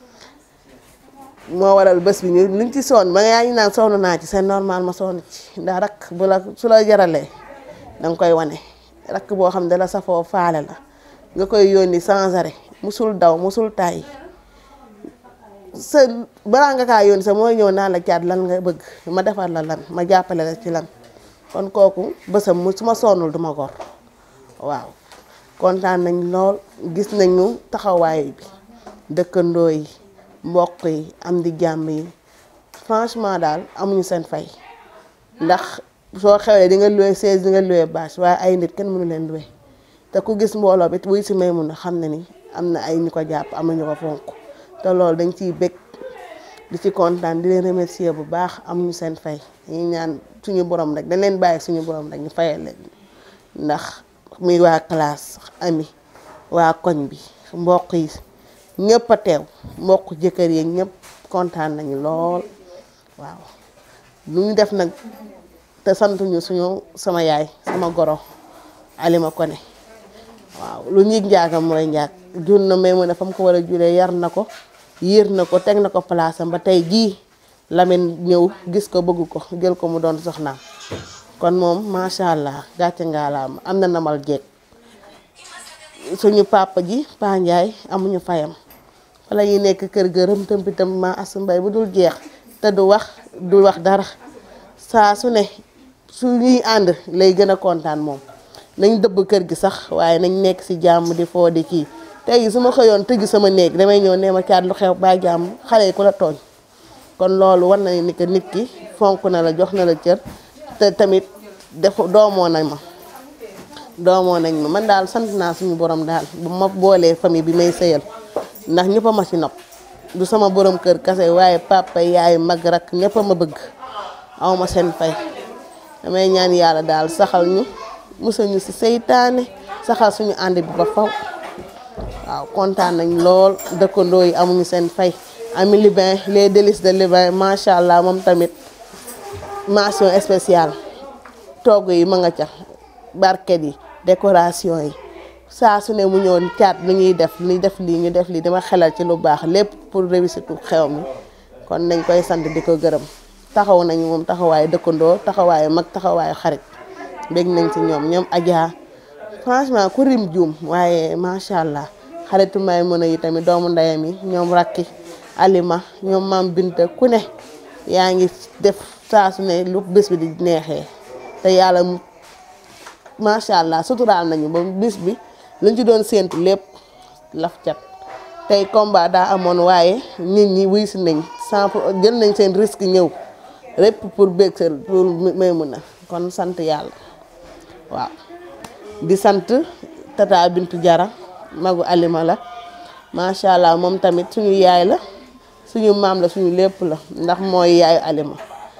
moo waral bés bi ñu liñ ci sonn ba nga yaa ngi naan sonn naa ci c'est normal ma sonn ci ndax rakk bu la su la jaralee danga koy wane rakk boo xam ne dala safoo faale la nga koy yónni sans arrêt musul daw musul tàyyi sa balaa nga kaa yónni sax mooy ñëw naan la caat lan nga bëgg ma defar la lan ma jàppale la ci lan kon kooku bësam mu su ma sonnul duma gor waaw kontaan nañ lool gis nañu taxawaay bi dëkkandoo yi mbokk yi am di jàmm yi franchement daal amuñu seen fay ndax soo xewlee di nga loué chaise di nga loué bâche waaye ay nit kenn mënu leen loué te ku gis mbooloo bi wuy si may mun a xam ne ni am na ay ñu ko jàpp am na ñu ko fonk te loolu dañ ciy bëgg di ci kontaan di leen remercier bu baax amuñu seen fay ñu ñaan suñu borom rek dañ leen bàyyi suñu borom rek ñu fayal leen ndax muy waa classe ami waa koñ bi mbokk yi ñëpp a teew mbokk jëkkër yi ñëpp kontaan nañu lool waaw lu ñu def nag te santuñu suñu sama yaay sama goro Alima Koné waaw lu ñig njaagam mooy njaag jur na may mu ne fa mu ko war a juree yar na ko yiir na ko teg na ko place am ba tey jii Lamine ñëw gis ko bëgg ko jël ko mu doon soxnaam kon moom macha allah gàcce ngaalaam am na namal jeeg suñu papa ji Pa Ndiaye amuñu fayam wala yi nekk kër gërëm tëmpitam ma asu mbay bu dul jeex te du wax du wax dara saa su ne su ñuy ànd lay gën a kontaan moom nañ dëbb kër gi sax waaye nañ nekk ci jàmm di foo di kii tey su ma xëyoon tëgg sama néeg damay ñëw nee ma caat lu xew ba jàmm xale yi ku la tooñ kon loolu war na ni que nit ki fonk na la jox na la cër te tamit def doomoo nañ ma doomoo nañ ma man daal sant naa suñu borom daal bu ma boolee famille bi may sëyal ndax ñëpp a ma ci nopp du sama borom kër kase waaye papa yaay mag rak ñëpp a ma bëgg aw ma seen fay damay ñaan yàlla daal saxal ñu musal ñu ci seytaane saxal suñu ànd bi ba faw waaw kontaan nañ lool dëkkandoo yi amuñu seen fay ami Libin les délices de Libin macha allah moom tamit mention spéciale togg yi ma nga ca barket yi décoration yi saa su ne mu ñëw caat lu ñuy def li def lii ñu def lii dama xelal ci lu baax lépp pour réussir xew mi kon nañ koy sant di ko gërëm taxaw nañu moom taxawaayu dëkkandoo taxawaayu mag taxawaayu xarit bég nañ ci ñoom ñoom Adja franchement ku rim juum waaye macha allah xaritu may mën a yi tamit doomu ndeyam yi ñoom rakki Alima ñoom maam Binta ku ne yaa ngi def saa su ne lu bés bi di neexee te yàlla macha allah suturaal nañu ba bés bi lañ ci doon séentu lépp laf cat tey combat daa amoon waaye nit ñi wuy si nañ sans jël nañ seen risque ñëw lépp pour bég pour may mën a kon sant yàlla waaw di sant tata Bintu Jara magu Alima la macha allah moom tamit suñu yaay la suñu maam la suñu lépp la ndax mooy yaayu Alima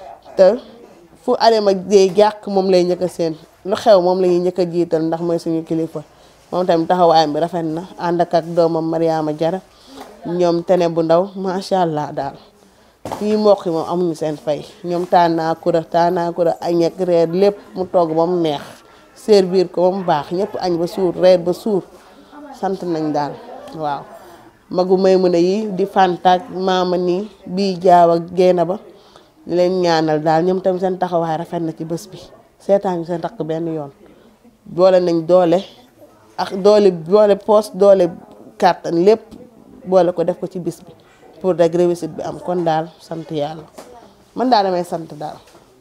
te fu Alima dee jàkk moom lay njëkk a seen lu xew moom la ñuy njëkk a jiital ndax mooy suñu kilifa moom tamit taxawaayam bi rafet na ànd ak ak doomam Mariama Jara ñoom tene bu ndaw macha allah daal fii mbokk yi moom amuñu seen fay ñoom taanaa kura taanaa kura añ ak reer lépp mu togg ba mu neex servir ko ba mu baax ñëpp añ ba suur reer ba suur sant nañ daal waaw magu may mën a yi di fantaak maama nii bii jaaw ak génn ba di leen ñaanal daal ñoom tamit seen taxawaay rafet na ci bés bi seetaan ñu seen takk benn yoon boole nañ doole ak doole boole poos doole kàttan lépp boole ko def ko ci bis bi pour rek réussite bi am kon daal sant yàlla man daal damay sant daal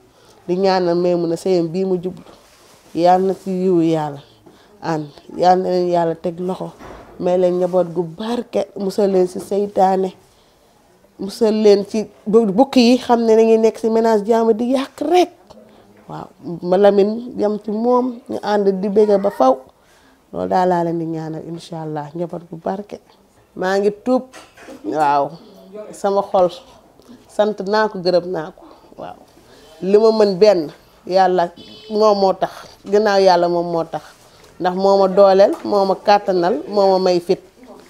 di ñaanal may mën a sëyam bii mu jublu yàlla na ci yiwu yàlla ànd yàlla na leen yàlla teg loxo may leen njaboot gu barke musal leen ci seytaane musal leen ci bukki yi xam ne dañuy nekk ci ménage jàmm di yàq rek waaw ma Lamine yam ci moom ñu ànd di bëgg ba faw loolu daal laa leen di ñaanal incha allah njaboot gu barke maa ngi tuub waaw sama xol sant naa ko gërëm naa ko waaw li ma mën benn yàlla moom moo tax gannaaw yàlla moom moo tax ndax moo ma dooleel moo ma kàttanal moo ma may fit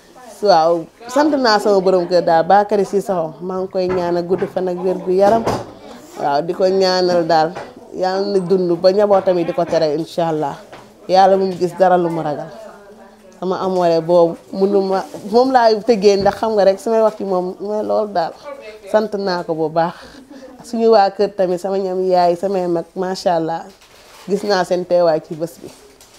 waaw sant naa sama borom kër daal Bakary Cissokho maa ngi koy ñaanal gudd fan ak wér gu yaram waaw di ko ñaanal daal yàlla na dund ba njabootam yi di ko tere incha allah yàlla mu gis dara lu mu ragal sama amoore boobu munuma moom laa tëggee ndax xam nga rek samay wax ci moom mooy loolu daal sant naa ko bu baax suñu waa kër tamit sama ñam yaay samay mag macha allah gis naa seen teewaay ci bés bi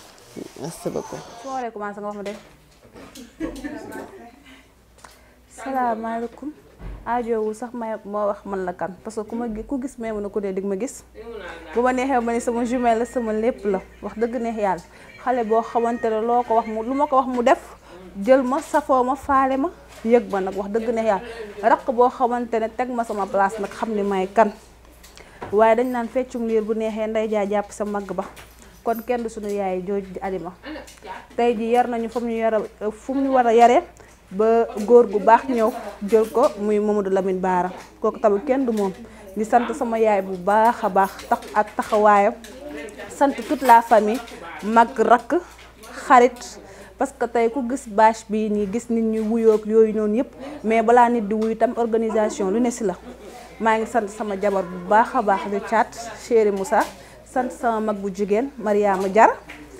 merci beaucoup. su ma commencé nga wax ma de salaamaaleykum aajowul sax may moo wax man la kan parce que ku ma ku gis Maimouna Coundé dig ma gis bu ma neexee ma ni sama jumelle la sama lépp la wax dëgg neex yàlla xale boo xamante ne loo ko wax mu lu ma ko wax mu def jël ma safoo ma faale ma yëg ma nag wax dëgg neex yàlla raq boo xamante ne teg ma sama place nag xam ni may kan waaye dañ naan feccum liir bu neexee nday jaa jàpp sa mag ba kon kenn du suñu yaay jooj di Alima tey ji yar nañu fu mu ñu yara fu mu ñu war a yaree ba góor gu baax ñëw jël ko muy Mamadou Lamine Bara kooku tamit kenn du moom di sant sama yaay bu baax a baax tax ak taxawaayam sant toute la famille mag rakk xarit parce que tey ku gis bâche bii nii gis nit ñi wuyoog yooyu noonu yëpp mais balaa nit di wuyu tam organisation lu ne si la maa ngi sant sama jabar bu baax a baax di caat chéri Moussa sant sama mag bu jigéen Mariama Jar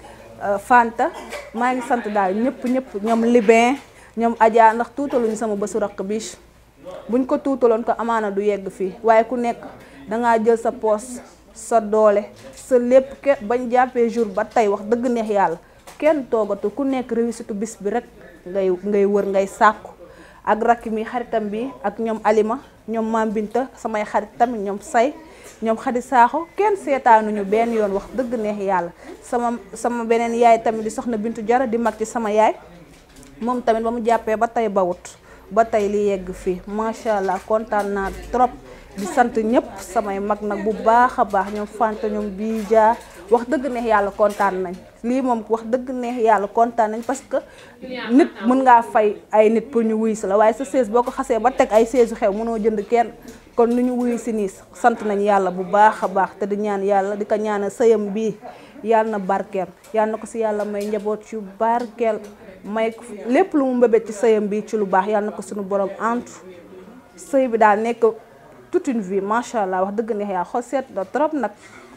Fanta maa ngi sant daal ñëpp ñëpp ñoom Libin ñoom Adja ndax tuutaluñu sama bésu rakk biche buñ ko tuutaloon ko amaana du yegg fii waaye ku nekk dangaa jël sa poos sa doole sa lépp ke bañ jàppee jour ba tey wax dëgg neex yàlla kenn toogatu ku nekk réussite bis bi rek ngay ngay wër ngay sàkku ak rakk mi xaritam bi ak ñoom Alima ñoom Mam Binta samay xarit tamit ñoom say ñoom Xadi Saaxo kenn seetaanuñu benn yoon wax dëgg neex yàlla sama sama beneen yaay tamit di soxna Bintu Jara di mag ci sama yaay moom tamit ba mu jàppee ba tey bawut ba tey li yegg fii macha allah kontaan naa trop di sant ñëpp samay mag nag bu baax a baax ñoom Fanta ñoom bii jaa wax dëgg neex yàlla kontaan nañ lii moom wax dëgg neex yàlla kontaan nañ parce que nit mën ngaa fay ay nit pour ñu wuy si la waaye sa seize boo ko xasee ba teg ay seize xew mënoo jënd kenn kon nu ñu wuyu si nii sant nañ yàlla bu baax a baax te di ñaan yàlla di ko ñaanal sëyam bii yàlla na barkeel yàlla na ko si yàlla may njaboot yu barkeel may lépp lu mu mbébét ci sëyam bi ci lu baax yàlla na ko suñu borom antu sëy bi daal nekk toute une vie macha allah wax dëgg neex yaa xol seet na trop nag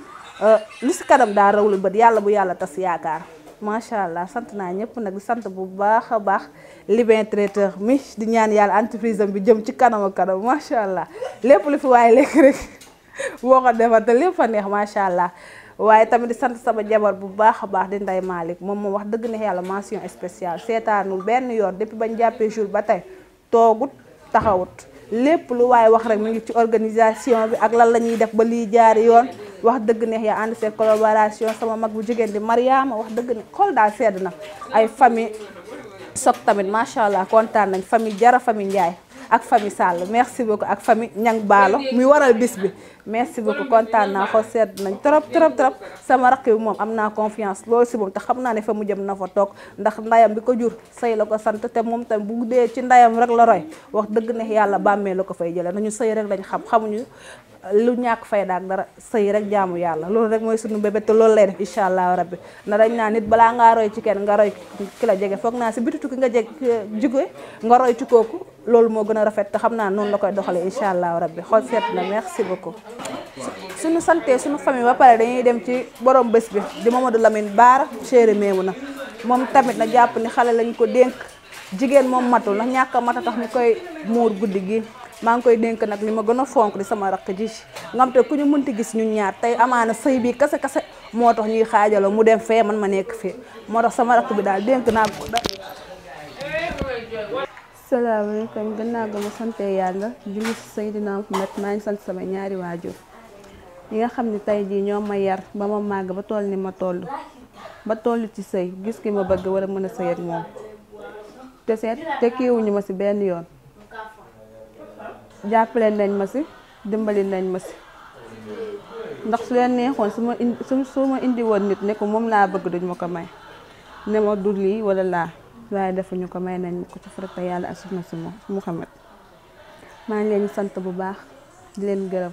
lu si kanam daa rawlu bët yàlla bu yàlla tas yaakaar macha allah sant naa ñëpp nag di sant bu baax a baax Libin traiteur mi di ñaan yàlla entreprise am bi jëm ci kanam a kanam macha allah lépp lu fi waaye lekk rek boo ko defar te lépp fa neex macha allah waaye tamit di sant sama jabar bu baax a baax di Ndeye Malick moom moom wax dëgg neex yàlla mention spéciale seetaanul benn yoon depuis bañ jàppee jour ba tey toogut taxawut lépp lu waaye wax rek mu ngi ci organisation bi ak lan la ñuy def ba lii jaari yoon wax dëgg neex yaa ànd seen collaboration sama mag bu jigéen di Mariama wax dëgg ne xool daal sedd na ay famille Sok tamit macha allah kontaan nañ famille Jara famille Ndiaye ak famille Sall merci beaucoup ak famille Ñang Baalo muy waral bis bi merci beaucoup kontaan naa xool sedd nañ trop trop trop sama rakk bi moom am naa confiance loolu si moom te xam naa ne fa mu jëm na fa toog ndax ndayam bi ko jur sëy la ko sant te moom tamit bu dee ci ndayam rek la roy wax dëgg neex yàlla bàmmee la ko fay jëlee nañu sëy rek lañ xam xamuñu lu ñàkk fay daak dara sëy rek jaamu yàlla loolu rek mooy suñu bébé te loolu lay def incha allah rabbi na dañ naa nit balaa ngaa roy ci kenn nga roy ki la jege foog naa si bititu ki nga jeg jige nga roy ci kooku loolu moo gën a rafet te xam naa noonu la koy doxalee incha allah rabbi xool seet na merci beaucoup suñu santee suñu famille ba pare dañuy dem ci borom bés bi di Mamadou Lamine Bara chéri Maimouna moom tamit na jàpp ni xale lañ ko dénk jigéen moom matul ndax ñàkk a mata tax ñu koy muur guddi gi maa ngi koy dénk nag li ma gën a fonk di sama rakk ji nga xam te ku ñu mënti gis ñun ñaar tey amaana sëy bi kase kase moo tax ñuy xaajaloo mu dem fee man ma nekk fii moo tax sama rakk bi daal dénk naa ko da salaamaaleykum gannaaw ga ma sante yàlla julli si Seydina Muhammad maa ngi sant sama ñaari waajur yi nga xam ne tey jii ñoo ma yar ba ma màgg ba toll ni ma toll ba toll ci sëy gis ki ma bëgg war a mën a sëy ak moom te seet te kiiwuñu ma si benn yoon jàppale nañ ma si dimbali nañ ma si ndax su leen neexoon su ma indi su ma indi woon nit ne ko moom laa bëgg duñ ma ko may ne ma du lii wala laa waaye defuñu ko may nañ ko ci farata yàlla ak sunna si Muhammad maa ngi leen sant bu baax di leen gërëm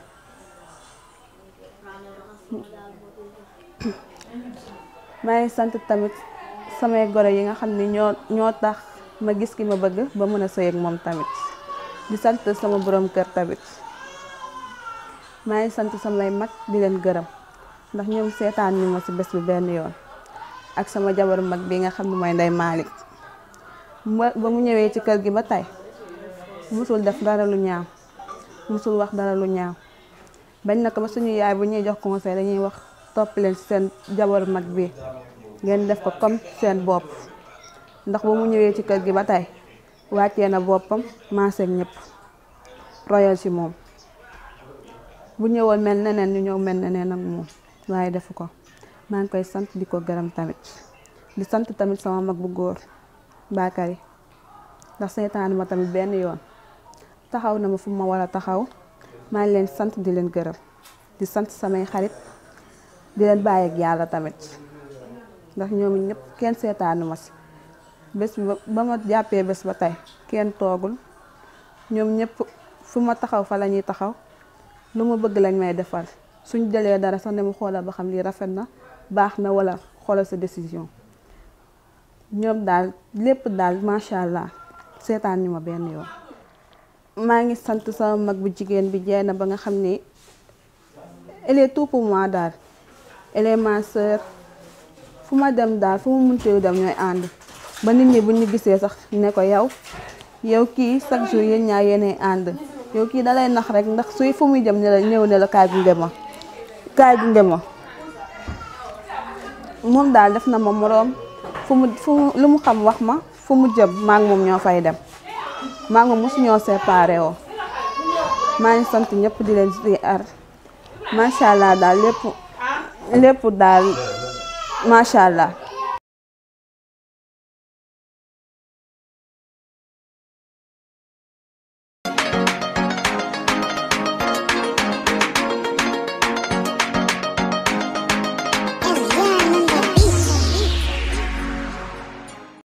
maa ngi sant tamit samay goro yi nga xam ne ñoo ñoo tax ma gis ki ma bëgg ba mën a sëy ak moom tamit di sant sama borom kër tamit maa ngi sant samay mag di leen gërëm ndax ñoom seetaan ñu ma si bés bi benn yoon ak sama jabaru mag bi nga xam ne mooy Ndeye Malick ba mu ñëwee ci kër gi ba tey musul def dara lu ñaaw musul wax dara lu ñaaw bañ na ko ba suñu yaay bu ñuy jox conseil dañuy wax topp leen ci seen jabaru mag bi ngeen def ko comme seen bopp ndax ba mu ñëwee ci kër gi ba tey wàccee na boppam maaseeg ñëpp royal ci moom bu ñëwoon mel neneen ñu ñëw mel neneen ak moom waaye defu ko maa ngi koy sant di ko gërëm tamit di sant tamit sama mag bu góor Bakary ndax seetaanu ma tamit benn yoon taxaw na ma fu ma war a taxaw maa ngi leen sant di leen gërëm di sant samay xarit di leen bàyyi ak yàlla tamit ndax ñoom ñëpp kenn seetaanu ma si bés bi ba ma jàppee bés ba tey kenn toogul ñoom ñëpp fu ma taxaw fa la ñuy taxaw lu ma bëgg lañ may defal suñ jëlee dara sax ne mu xoolal ba xam lii rafet na baax na wala xoolal sa décision ñoom daal lépp daal macha allah seetaan ñu ma benn yoon. maa ngi sant sama mag bu jigéen bi jeey na ba nga xam ni elle est tout pour moi daal elle est ma sœur fu ma dem daal fu mu munti dem ñooy ànd ba nit ñi bu ñu gisee sax ne ko yow yow kii chaque jour yéen ñaar yéenay ànd yow kii dalay nax rek ndax suy fu muy jëm ne la ñëw ne la kaay gunge ma kaay gunge ma moom daal def na ma moroom fu mu fu mu lu mu xam wax ma fu mu jëm maa ngi moom ñoo fay dem maa ngi moom mosu ñoo séparé woo maa ngi sant ñëpp di leen di ar macha allah daal lépp lépp daal macha allah.